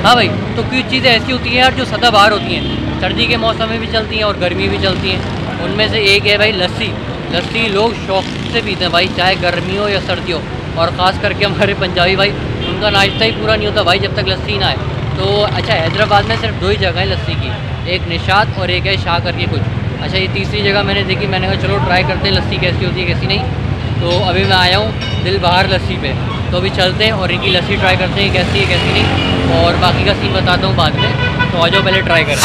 हाँ भाई, तो कुछ चीज़ें ऐसी होती हैं यार जो सदाबहार होती हैं, सर्दी के मौसम में भी चलती हैं और गर्मी भी चलती हैं। उनमें से एक है भाई लस्सी। लस्सी लोग शौक से पीते हैं भाई, चाहे गर्मी हो या सर्दी हो। और ख़ास करके हमारे पंजाबी भाई, उनका नाश्ता ही पूरा नहीं होता भाई जब तक लस्सी ना आए। तो अच्छा, हैदराबाद में सिर्फ 2 ही जगह है लस्सी की, एक निशात और एक है शाह करके कुछ। अच्छा, ये तीसरी जगह मैंने देखी, मैंने कहा चलो ट्राई करते हैं लस्सी कैसी होती है कैसी नहीं। तो अभी मैं आया हूँ दिल बहार लस्सी पे, तो अभी चलते हैं और इनकी लस्सी ट्राई करते हैं कैसी है कैसी नहीं, और बाकी का सीन बताता हूँ बाद में। तो आ जाओ पहले ट्राई करें।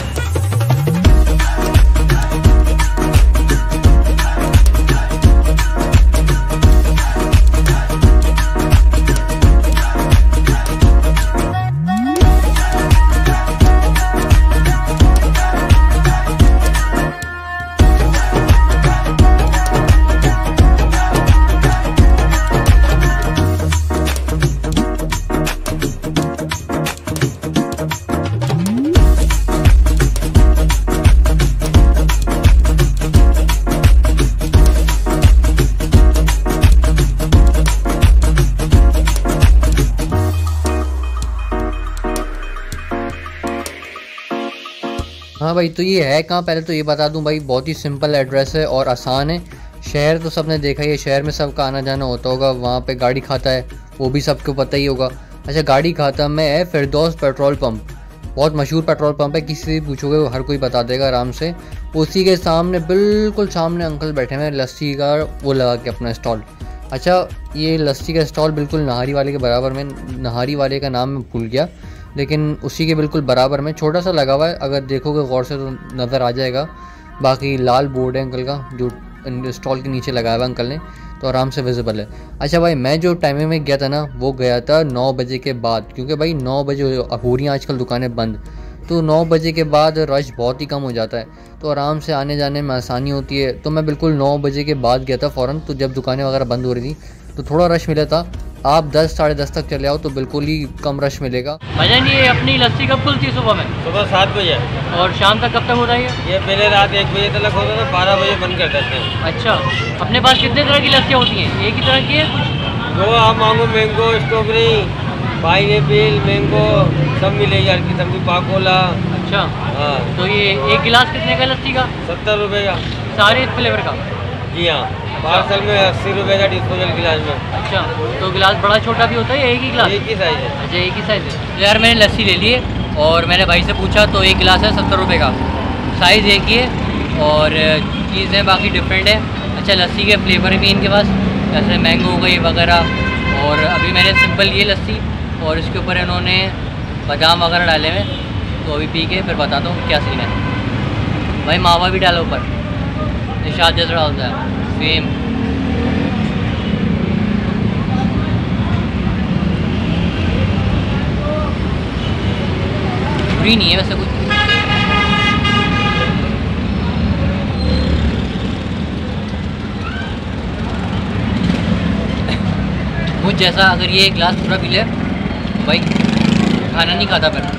हाँ भाई, तो ये है कहाँ, पहले तो ये बता दूं भाई, बहुत ही सिंपल एड्रेस है और आसान है। शहर तो सबने देखा ही है, शहर में सबका आना जाना होता होगा। वहाँ पे गाड़ी खाता है, वो भी सबको पता ही होगा। अच्छा, गाड़ी खाता में है फिरदौस पेट्रोल पंप, बहुत मशहूर पेट्रोल पंप है, किसी से पूछोगे हर कोई बता देगा आराम से। उसी के सामने, बिल्कुल सामने अंकल बैठे हुए हैं, लस्सी का वो लगा के अपना स्टॉल। अच्छा, ये लस्सी का स्टॉल बिल्कुल नहारी वाले के बराबर में, नहारी वाले का नाम मैं भूल गया, लेकिन उसी के बिल्कुल बराबर में छोटा सा लगा हुआ है, अगर देखोगे गौर से तो नज़र आ जाएगा। बाकी लाल बोर्ड है अंकल का, जो स्टॉल के नीचे लगाया हुआ अंकल ने, तो आराम से विजिबल है। अच्छा भाई, मैं जो टाइमिंग में गया था ना, वो गया था 9 बजे के बाद, क्योंकि भाई 9 बजे हो रही हैं आजकल दुकानें बंद, तो 9 बजे के बाद रश बहुत ही कम हो जाता है, तो आराम से आने जाने में आसानी होती है। तो मैं बिल्कुल 9 बजे के बाद गया था फ़ौरन, तो जब दुकानें वगैरह बंद हो रही थी तो थोड़ा रश मिला था। आप 10 साढ़े 10 तक चले आओ तो बिल्कुल ही कम रश मिलेगा। भाईजान, ये अपनी लस्सी कब खुलती है? सुबह में? सुबह 7 बजे। और शाम तक कब तक होता है ये पहले रात 1 बजे तक होता था, 12 बजे बंद कर देते हैं। अच्छा, अपने पास कितने तरह की लस्सियाँ होती हैं? एक ही तरह की है कुछ? जो आप मांगो, मैंगो, स्ट्रॉबेरी, पाइनएप्पल, मैंगो सब मिलेगी, हर किस्म की, पाकोला। अच्छा, हाँ। तो ये एक गिलास कितने का लस्सी का? 70 रुपये का। सारे फ्लेवर का? जी हाँ, पार्सल में 80 रुपये का डिस्पोजल गिलास में। अच्छा, तो गिलास बड़ा छोटा भी होता है या एक ही गिलास? एक ही साइज़ है। अच्छा, एक ही साइज़ है। तो यार मैंने लस्सी ले ली है और मैंने भाई से पूछा, तो एक गिलास है 70 रुपये का, साइज़ एक ही है और चीज़ें बाकी डिफरेंट है। अच्छा, लस्सी के फ्लेवर भी इनके पास, जैसे मैंगो हो गई वगैरह। और अभी मैंने सिंपल ये लस्सी और इसके ऊपर इन्होंने बादाम वगैरह डाले हुए, तो अभी पी के फिर बताता हूँ क्या सीन है। भाई मावा भी डालो ऊपर, निशात जैसा डालता है सेम। बुरी नहीं है वैसे कुछ। मुझ जैसा अगर ये एक गिलास पूरा पी ले भाई, खाना नहीं खाता फिर।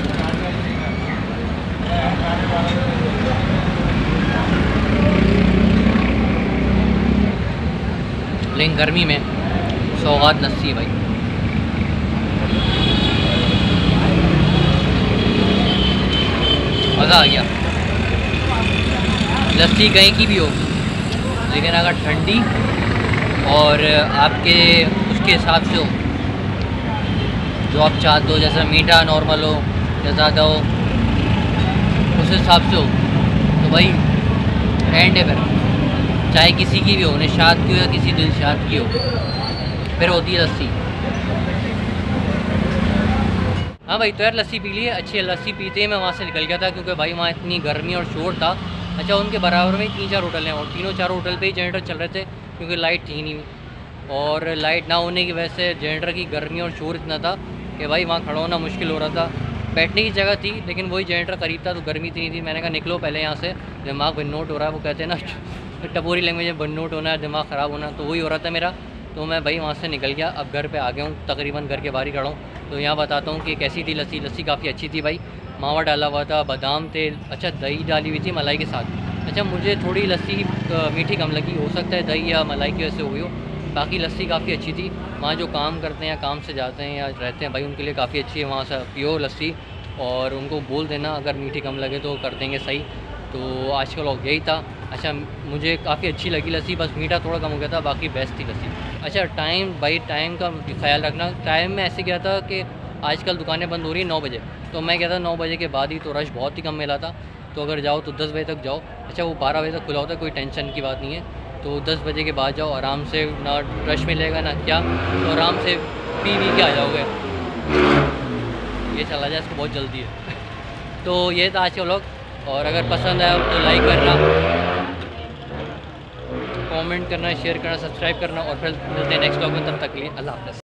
लेकिन गर्मी में सौगात लस्सी है भाई। मज़ा आ गया। लस्सी कहीं की भी हो, लेकिन अगर ठंडी और आपके उसके हिसाब से हो, जो आप चाहते हो, जैसा मीठा नॉर्मल हो या ज़्यादा हो, उस हिसाब से हो, तो भाई एंड है फिर। चाहे किसी की भी हो, निशात की हो या किसी दिलशाद की हो, फिर होती है लस्सी। हाँ भाई, तो यार लस्सी पी ली है। अच्छी लस्सी पीते ही मैं वहाँ से निकल गया था, क्योंकि भाई वहाँ इतनी गर्मी और शोर था। अच्छा, उनके बराबर में 3-4 होटल हैं और तीनों चारों होटल पे ही जनरेटर चल रहे थे, क्योंकि लाइट थी नहीं, और लाइट ना होने की वजह से जनरेटर की गर्मी और शोर इतना था कि भाई वहाँ खड़ा होना मुश्किल हो रहा था। बैठने की जगह थी लेकिन वही जनरेटर करीब था, तो गर्मी इतनी थी। मैंने कहा निकलो पहले यहाँ से, दिमाग बनोट हो रहा है, वो कहते हैं ना टपोरी लैंग्वेज में, बनोट होना है, दिमाग ख़राब होना, तो वही हो रहा था मेरा। तो मैं भाई वहाँ से निकल गया, अब घर पे आ गया हूँ, तकरीबन घर के बाहर ही खड़ा हूँ। तो यहाँ बताता हूँ कि कैसी थी लस्सी। लस्सी काफ़ी अच्छी थी भाई, मावा डाला हुआ था, बादाम थे, अच्छा दही डाली हुई थी मलाई के साथ। अच्छा, मुझे थोड़ी लस्सी मीठी कम लगी, हो सकता है दही या मलाई की वजह से हुई हो। बाकी लस्सी काफ़ी अच्छी थी। वहाँ जो काम करते हैं या काम से जाते हैं या रहते हैं भाई, उनके लिए काफ़ी अच्छी है, वहाँ से पियो लस्सी और उनको बोल देना अगर मीठी कम लगे तो कर देंगे सही। तो आज का व्लॉग यही था। अच्छा, मुझे काफ़ी अच्छी लगी लस्सी, बस मीठा थोड़ा कम हो गया था, बाकी बेस्ट थी लस्सी। अच्छा, टाइम का ख्याल रखना। टाइम में ऐसे गया था कि आजकल दुकानें बंद हो रही हैं 9 बजे, तो मैं गया था 9 बजे के बाद ही, तो रश बहुत ही कम मिला था। तो अगर जाओ तो 10 बजे तक जाओ। अच्छा, वो 12 बजे तक खुला होता है, कोई टेंशन की बात नहीं है। तो 10 बजे के बाद जाओ, आराम से, ना रश मिलेगा ना क्या, तो आराम से पी के आ जाओगे। ये चला जाए, इसको बहुत जल्दी है। तो ये था आज का व्लॉग, और अगर पसंद आया तो लाइक करना, कमेंट करना, शेयर करना, सब्सक्राइब करना, और फिर मिलते हैं नेक्स्ट व्लॉग में। तब तक के लिए अल्लाह हाफ़िज़।